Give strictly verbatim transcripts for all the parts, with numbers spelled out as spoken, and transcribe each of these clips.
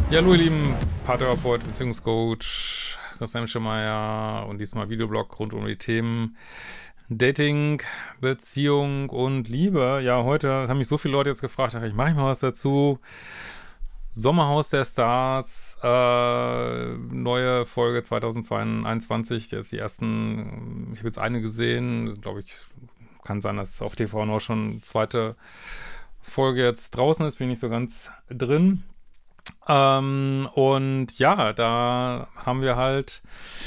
Ja, hallo ihr lieben Paartherapeut, Beziehungscoach, Christian Schemeier und diesmal Videoblog rund um die Themen Dating, Beziehung und Liebe. Ja, heute haben mich so viele Leute jetzt gefragt, ach, ich mache mal was dazu. Sommerhaus der Stars, äh, neue Folge zweitausendzweiundzwanzig, jetzt die ersten, ich habe jetzt eine gesehen, glaube ich, kann sein, dass auf T V noch schon zweite Folge jetzt draußen ist, bin ich nicht so ganz drin. Ähm, und ja, da haben wir halt,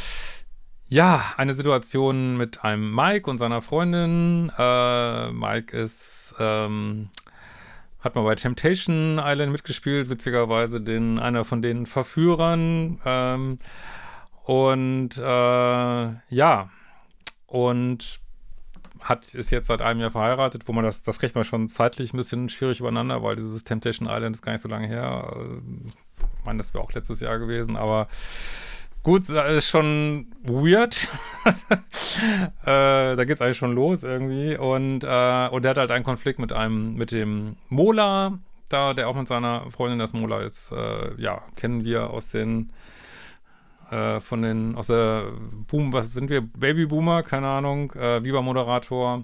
ja, eine Situation mit einem Mike und seiner Freundin. Äh, Mike ist, ähm, hat mal bei Temptation Island mitgespielt, witzigerweise den, einer von den Verführern. Ähm, und, äh, ja, und hat, ist jetzt seit einem Jahr verheiratet, wo man das, das kriegt man schon zeitlich ein bisschen schwierig übereinander, weil dieses Temptation Island ist gar nicht so lange her. Ich meine, das wäre auch letztes Jahr gewesen, aber gut, ist schon weird. äh, da geht's eigentlich schon los irgendwie. Und, äh, und der hat halt einen Konflikt mit einem, mit dem Mola, da, der auch mit seiner Freundin, das Mola ist, äh, ja, kennen wir aus den von den, aus der Boom, was sind wir, Babyboomer, keine Ahnung, äh, Viva-Moderator.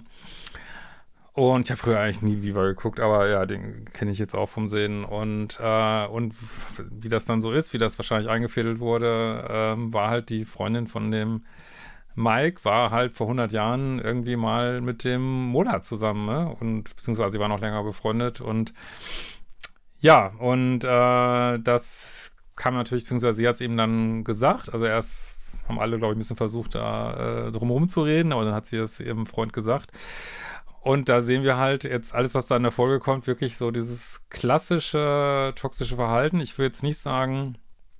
Und ich habe früher eigentlich nie Viva geguckt, aber ja, den kenne ich jetzt auch vom Sehen. Und, äh, und wie das dann so ist, wie das wahrscheinlich eingefädelt wurde, ähm, war halt die Freundin von dem Mike, war halt vor hundert Jahren irgendwie mal mit dem Mola zusammen, ne? Und beziehungsweise sie waren noch länger befreundet. Und ja, und äh, das kam natürlich, beziehungsweise sie hat es eben dann gesagt, also erst haben alle, glaube ich, ein bisschen versucht, da äh, drumherum zu reden, aber dann hat sie es ihrem Freund gesagt. Und da sehen wir halt jetzt alles, was da in der Folge kommt, wirklich so dieses klassische toxische Verhalten. Ich will jetzt nicht sagen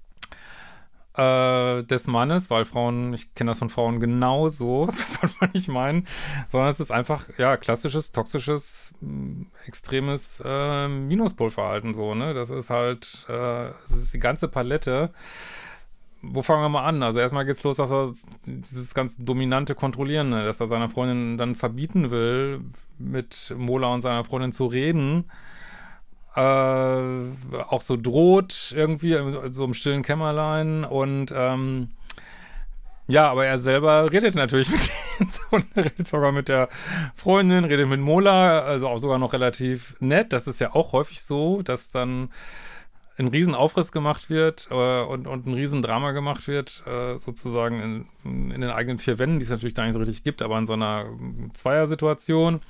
äh, des Mannes, weil Frauen, ich kenne das von Frauen genauso, das soll man nicht meinen, sondern es ist einfach, ja, klassisches, toxisches, extremes äh, Minuspolverhalten so, ne? Das ist halt, äh, das ist die ganze Palette. Wo fangen wir mal an? Also erstmal geht's los, dass er dieses ganz dominante Kontrollieren, ne? Dass er seiner Freundin dann verbieten will, mit Mola und seiner Freundin zu reden. Äh, auch so droht irgendwie, so im stillen Kämmerlein und ähm, ja, aber er selber redet natürlich mit denen und redet sogar mit der Freundin, redet mit Mola, also auch sogar noch relativ nett. Das ist ja auch häufig so, dass dann ein Riesenaufriss gemacht wird äh, und, und ein Riesendrama gemacht wird, äh, sozusagen in, in den eigenen vier Wänden, die es natürlich da nicht so richtig gibt, aber in so einer Zweiersituation.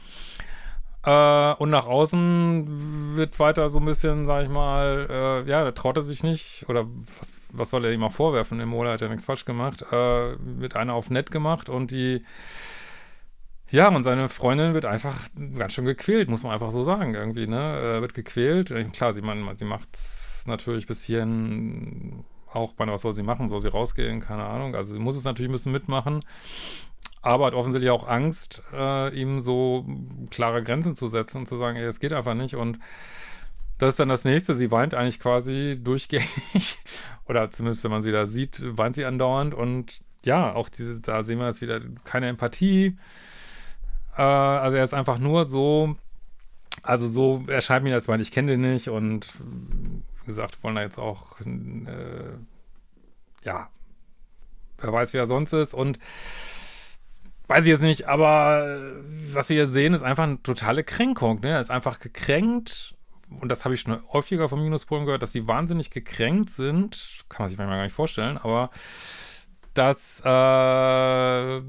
Äh, und nach außen wird weiter so ein bisschen, sag ich mal, äh, ja, da traut er sich nicht, oder was, was soll er ihm mal vorwerfen? Der Mola hat ja nichts falsch gemacht, äh, wird einer auf nett gemacht und die, ja, und seine Freundin wird einfach ganz schön gequält, muss man einfach so sagen, irgendwie, ne, äh, wird gequält. Klar, sie, man, sie macht's natürlich bis hierhin auch, meine, was soll sie machen? Soll sie rausgehen? Keine Ahnung, also sie muss es natürlich ein bisschen mitmachen. Aber hat offensichtlich auch Angst, äh, ihm so klare Grenzen zu setzen und zu sagen, ey, es geht einfach nicht. Und das ist dann das Nächste. Sie weint eigentlich quasi durchgängig. Oder zumindest, wenn man sie da sieht, weint sie andauernd. Und ja, auch diese, da sehen wir jetzt wieder keine Empathie. Äh, also er ist einfach nur so, also so erscheint mir das, weil ich kenne den nicht. Und wie gesagt, wollen da jetzt auch, äh, ja, wer weiß, wie er sonst ist. Und weiß ich jetzt nicht, aber was wir hier sehen, ist einfach eine totale Kränkung, ne? Er ist einfach gekränkt, und das habe ich schon häufiger von Minuspolen gehört, dass sie wahnsinnig gekränkt sind, kann man sich manchmal gar nicht vorstellen, aber dass äh,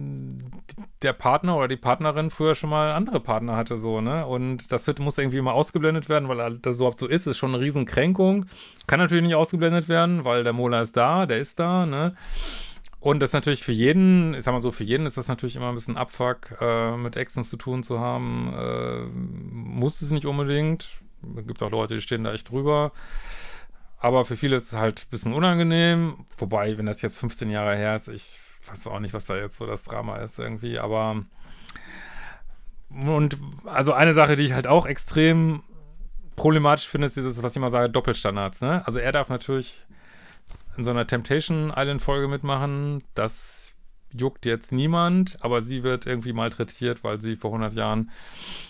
der Partner oder die Partnerin früher schon mal andere Partner hatte, so, ne? Und das wird, muss irgendwie immer ausgeblendet werden, weil das überhaupt so ist, ist schon eine riesen Kränkung. Kann natürlich nicht ausgeblendet werden, weil der Mola ist da, der ist da, ne? Und das ist natürlich für jeden, ich sag mal so, für jeden ist das natürlich immer ein bisschen Abfuck, äh, mit Exen zu tun zu haben. Äh, muss es nicht unbedingt. Es gibt auch Leute, die stehen da echt drüber. Aber für viele ist es halt ein bisschen unangenehm. Wobei, wenn das jetzt fünfzehn Jahre her ist, ich weiß auch nicht, was da jetzt so das Drama ist irgendwie. Aber und also eine Sache, die ich halt auch extrem problematisch finde, ist dieses, was ich immer sage, Doppelstandards, ne? Also er darf natürlich in so einer Temptation Island Folge mitmachen, das juckt jetzt niemand, aber sie wird irgendwie malträtiert, weil sie vor hundert Jahren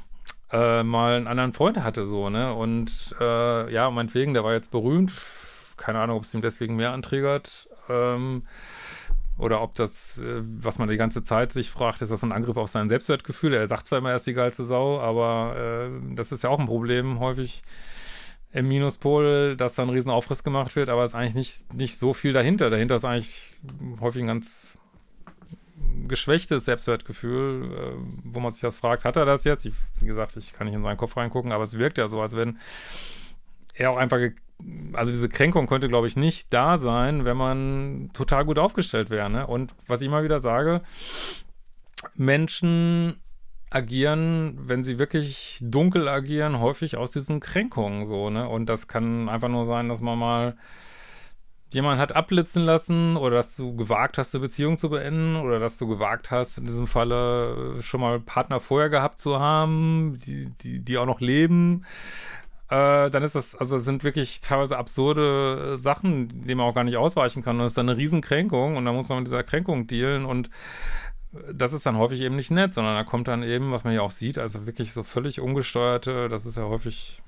äh, mal einen anderen Freund hatte, so, ne? Und äh, ja, meinetwegen, der war jetzt berühmt, keine Ahnung, ob es ihm deswegen mehr antriggert, ähm, oder ob das, äh, was man die ganze Zeit sich fragt, ist das ein Angriff auf sein Selbstwertgefühl? Er sagt zwar immer, er ist die geilste Sau, aber äh, das ist ja auch ein Problem häufig im Minuspol, dass da ein riesen Aufriss gemacht wird, aber es ist eigentlich nicht, nicht so viel dahinter. Dahinter ist eigentlich häufig ein ganz geschwächtes Selbstwertgefühl, äh, wo man sich das fragt, hat er das jetzt? Ich, wie gesagt, ich kann nicht in seinen Kopf reingucken, aber es wirkt ja so, als wenn er auch einfach, ge- also diese Kränkung könnte, glaube ich, nicht da sein, wenn man total gut aufgestellt wäre, ne? Und was ich immer wieder sage, Menschen agieren, wenn sie wirklich dunkel agieren, häufig aus diesen Kränkungen so, ne? Und das kann einfach nur sein, dass man mal jemand hat abblitzen lassen oder dass du gewagt hast, eine Beziehung zu beenden oder dass du gewagt hast, in diesem Falle äh, schon mal Partner vorher gehabt zu haben, die, die, die auch noch leben, äh, dann ist das, also es sind wirklich teilweise absurde äh, Sachen, denen man auch gar nicht ausweichen kann. Und das ist dann eine Riesenkränkung und dann muss man mit dieser Kränkung dealen und das ist dann häufig eben nicht nett, sondern da kommt dann eben, was man ja auch sieht, also wirklich so völlig ungesteuerte, das ist ja häufig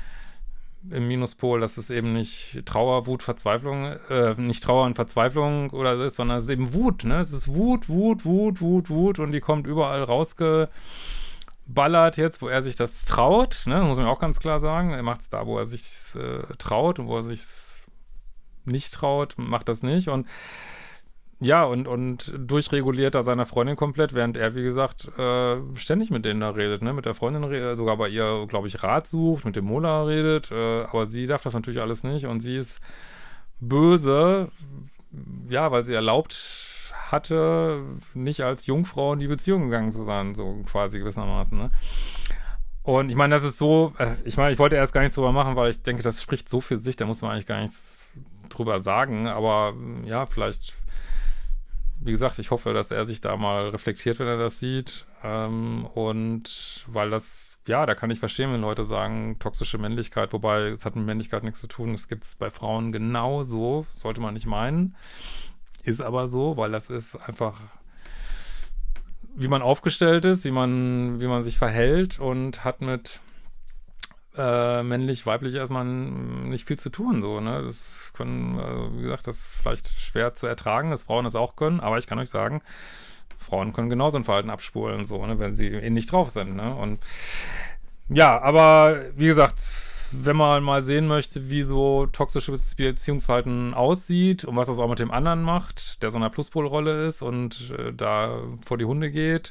im Minuspol, dass es eben nicht Trauer, Wut, Verzweiflung, äh, nicht Trauer und Verzweiflung oder so ist, sondern es ist eben Wut, ne? Es ist Wut, Wut, Wut, Wut, Wut und die kommt überall rausgeballert jetzt, wo er sich das traut, ne? Muss man auch ganz klar sagen. Er macht es da, wo er sich äh, traut und wo er sich nicht traut, macht das nicht und ja, und, und durchreguliert da seiner Freundin komplett, während er, wie gesagt, äh, ständig mit denen da redet, ne? Mit der Freundin redet, sogar bei ihr, glaube ich, Rat sucht, mit dem Mola redet, äh, aber sie darf das natürlich alles nicht und sie ist böse, ja, weil sie erlaubt hatte, nicht als Jungfrau in die Beziehung gegangen zu sein, so quasi gewissermaßen, ne? Und ich meine, das ist so, äh, ich meine, ich wollte erst gar nichts drüber machen, weil ich denke, das spricht so für sich, da muss man eigentlich gar nichts drüber sagen, aber ja, vielleicht wie gesagt, ich hoffe, dass er sich da mal reflektiert, wenn er das sieht. Ähm, und weil das, ja, da kann ich verstehen, wenn Leute sagen, toxische Männlichkeit, wobei es hat mit Männlichkeit nichts zu tun. Das gibt es bei Frauen genauso, sollte man nicht meinen. Ist aber so, weil das ist einfach, wie man aufgestellt ist, wie man, wie man sich verhält und hat mit äh, männlich, weiblich erstmal nicht viel zu tun, so, ne, das können, also, wie gesagt, das ist vielleicht schwer zu ertragen, dass Frauen das auch können, aber ich kann euch sagen, Frauen können genauso ein Verhalten abspulen, so, ne, wenn sie ähnlich drauf sind, ne, und ja, aber, wie gesagt, wenn man mal sehen möchte, wie so toxische Beziehungsverhalten aussieht und was das auch mit dem anderen macht, der so eine Pluspolrolle ist und äh, da vor die Hunde geht,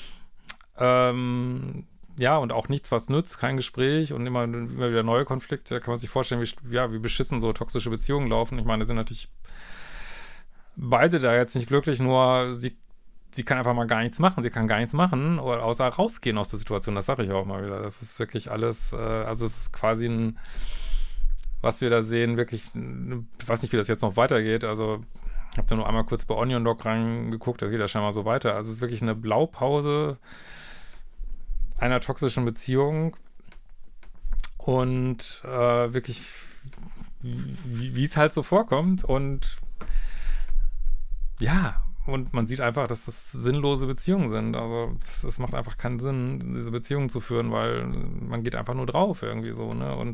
ähm, ja, und auch nichts, was nützt, kein Gespräch und immer, immer wieder neue Konflikte. Kann man sich vorstellen, wie, ja, wie beschissen so toxische Beziehungen laufen. Ich meine, da sind natürlich beide da jetzt nicht glücklich, nur sie, sie kann einfach mal gar nichts machen. Sie kann gar nichts machen, oder außer rausgehen aus der Situation. Das sage ich auch mal wieder. Das ist wirklich alles, äh, also es ist quasi ein, was wir da sehen, wirklich, ich weiß nicht, wie das jetzt noch weitergeht. Also, ich habe da nur einmal kurz bei Onion Dog reingeguckt, das geht ja scheinbar so weiter. Also, es ist wirklich eine Blaupause einer toxischen Beziehung und äh, wirklich, wie es halt so vorkommt und ja, und man sieht einfach, dass das sinnlose Beziehungen sind. Also das, das macht einfach keinen Sinn, diese Beziehungen zu führen, weil man geht einfach nur drauf irgendwie so, ne? Und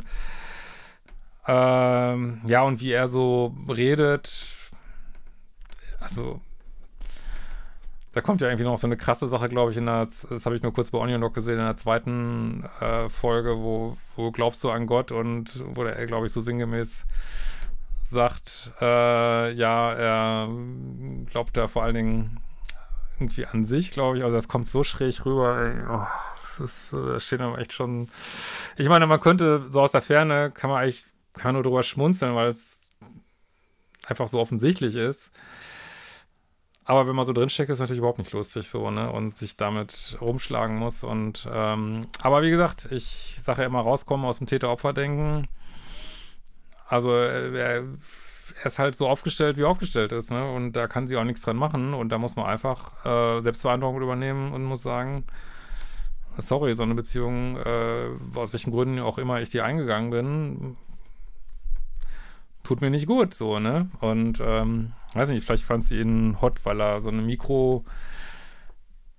ähm, ja, und wie er so redet, also da kommt ja irgendwie noch so eine krasse Sache, glaube ich, in der, das habe ich nur kurz bei Onion Dog gesehen, in der zweiten äh, Folge, wo, wo glaubst du an Gott und wo der, glaube ich, so sinngemäß sagt, äh, ja, er glaubt da vor allen Dingen irgendwie an sich, glaube ich, also das kommt so schräg rüber, ey. Oh, das ist, da steht aber echt schon, ich meine, man könnte so aus der Ferne, kann man eigentlich, kann man nur drüber schmunzeln, weil es einfach so offensichtlich ist. Aber wenn man so drinsteckt, ist es natürlich überhaupt nicht lustig so, ne? Und sich damit rumschlagen muss. Und ähm, aber wie gesagt, ich sage ja immer, rauskommen aus dem Täter-Opfer-Denken. Also er, er ist halt so aufgestellt, wie er aufgestellt ist, ne? Und da kann sie auch nichts dran machen. Und da muss man einfach äh, Selbstverantwortung übernehmen und muss sagen, sorry, so eine Beziehung, äh, aus welchen Gründen auch immer ich die eingegangen bin, tut mir nicht gut, so, ne? Und, ähm, weiß nicht, vielleicht fand sie ihn hot, weil er so eine Mikro,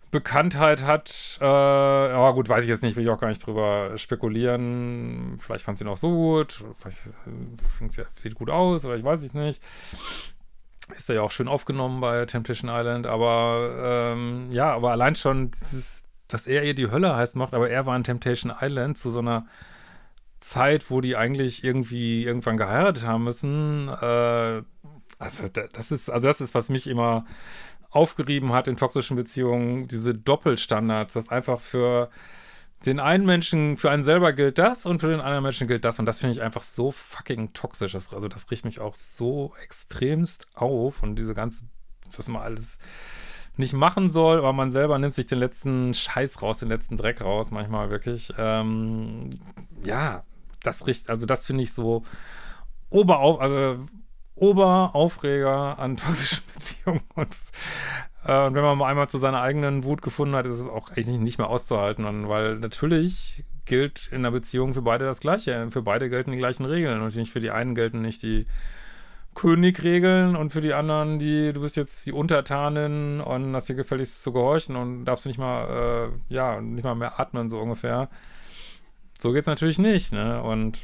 Bekanntheit hat, äh, ja gut, weiß ich jetzt nicht, will ich auch gar nicht drüber spekulieren. Vielleicht fand sie ihn auch so gut, vielleicht äh, sie, sieht gut aus, oder ich weiß es nicht. Ist er ja auch schön aufgenommen bei Temptation Island, aber ähm, ja, aber allein schon dieses, dass er ihr die Hölle heiß macht, aber er war in Temptation Island zu so einer Zeit, wo die eigentlich irgendwie irgendwann geheiratet haben müssen. Äh, also da- das ist, also das ist, was mich immer aufgerieben hat in toxischen Beziehungen, diese Doppelstandards, dass einfach für den einen Menschen, für einen selber gilt das und für den anderen Menschen gilt das. Und das finde ich einfach so fucking toxisch. Das, also das riecht mich auch so extremst auf und diese ganze, was man alles nicht machen soll, aber man selber nimmt sich den letzten Scheiß raus, den letzten Dreck raus, manchmal wirklich. Ähm, ja, das riecht, also das finde ich so oberauf, also Oberaufreger an toxischen Beziehungen. Und, äh, und wenn man mal einmal zu seiner eigenen Wut gefunden hat, ist es auch eigentlich nicht mehr auszuhalten. Und weil natürlich gilt in einer Beziehung für beide das Gleiche. Für beide gelten die gleichen Regeln. Und nicht für die einen gelten nicht die Königregeln und für die anderen die, du bist jetzt die Untertanin und hast dir gefälligst zu gehorchen und darfst nicht mal, äh, ja, nicht mal mehr atmen, so ungefähr. So geht's natürlich nicht, ne? Und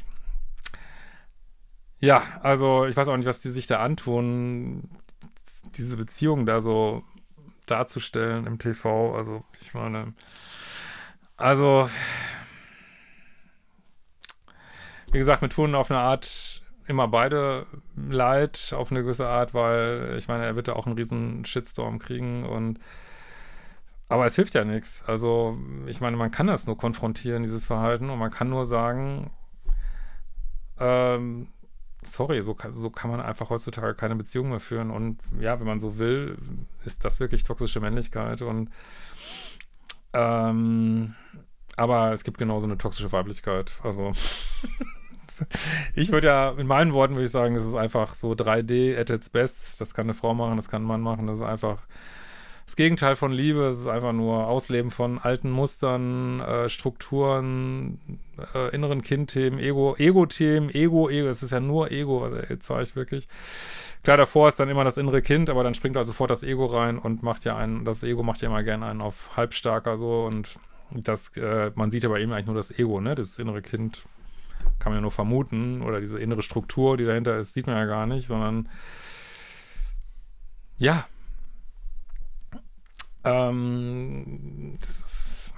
ja, also ich weiß auch nicht, was die sich da antun, diese Beziehung da so darzustellen im T V. Also ich meine, also wie gesagt, mir tun auf eine Art immer beide leid, auf eine gewisse Art, weil ich meine, er wird ja auch einen riesen Shitstorm kriegen und aber es hilft ja nichts. Also ich meine, man kann das nur konfrontieren, dieses Verhalten und man kann nur sagen, ähm, sorry, so kann, so kann man einfach heutzutage keine Beziehung mehr führen. Und ja, wenn man so will, ist das wirklich toxische Männlichkeit. Und ähm, aber es gibt genauso eine toxische Weiblichkeit. Also ich würde ja, in meinen Worten würde ich sagen, es ist einfach so drei D at its best. Das kann eine Frau machen, das kann ein Mann machen. Das ist einfach das Gegenteil von Liebe. Es ist einfach nur Ausleben von alten Mustern, äh, Strukturen, äh, inneren Kindthemen, Ego, Ego-Themen, Ego, Ego. Es ist ja nur Ego, was er jetzt zeigt, wirklich. Klar, davor ist dann immer das innere Kind, aber dann springt halt sofort das Ego rein und macht ja einen, das Ego macht ja immer gerne einen auf halbstarker so und das, äh, man sieht ja bei ihm eigentlich nur das Ego, ne? Das innere Kind kann man ja nur vermuten oder diese innere Struktur, die dahinter ist, sieht man ja gar nicht, sondern ja, ähm, das ist,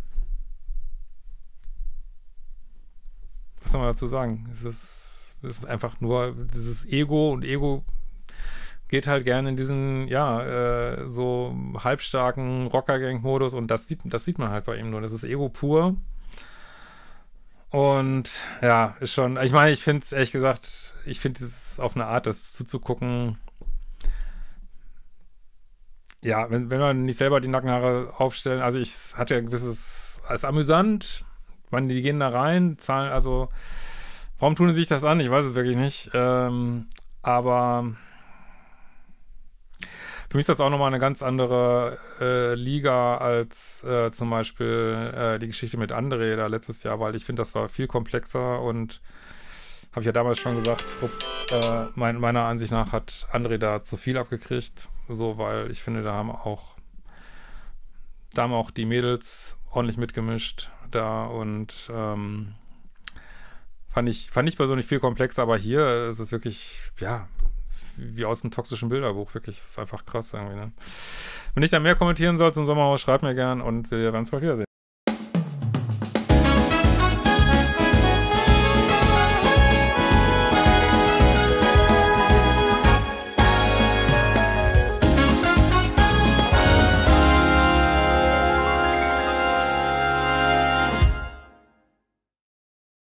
was soll man dazu sagen? Es ist, es ist einfach nur dieses Ego und Ego geht halt gerne in diesen, ja, äh, so halbstarken Rocker-Gang-Modus und das sieht, das sieht man halt bei ihm nur. Das ist Ego pur. Und ja, ist schon, ich meine, ich finde es ehrlich gesagt, ich finde es auf eine Art, das zuzugucken, ja, wenn, wenn man nicht selber die Nackenhaare aufstellen, also ich hatte ja ein gewisses, als amüsant, ich meine, die gehen da rein, zahlen, also, warum tun sie sich das an? Ich weiß es wirklich nicht, ähm, aber für mich ist das auch nochmal eine ganz andere äh, Liga als äh, zum Beispiel äh, die Geschichte mit André da letztes Jahr, weil ich finde, das war viel komplexer und habe ich ja damals schon gesagt, ups, äh, mein, meiner Ansicht nach hat André da zu viel abgekriegt, so, weil ich finde, da haben auch, da haben auch die Mädels ordentlich mitgemischt da und ähm, fand ich, fand ich persönlich viel komplexer, aber hier ist es wirklich, ja, ist wie aus einem toxischen Bilderbuch, wirklich, das ist einfach krass irgendwie, ne? Wenn ich da mehr kommentieren soll zum Sommerhaus, schreibt mir gern und wir werden uns bald wiedersehen.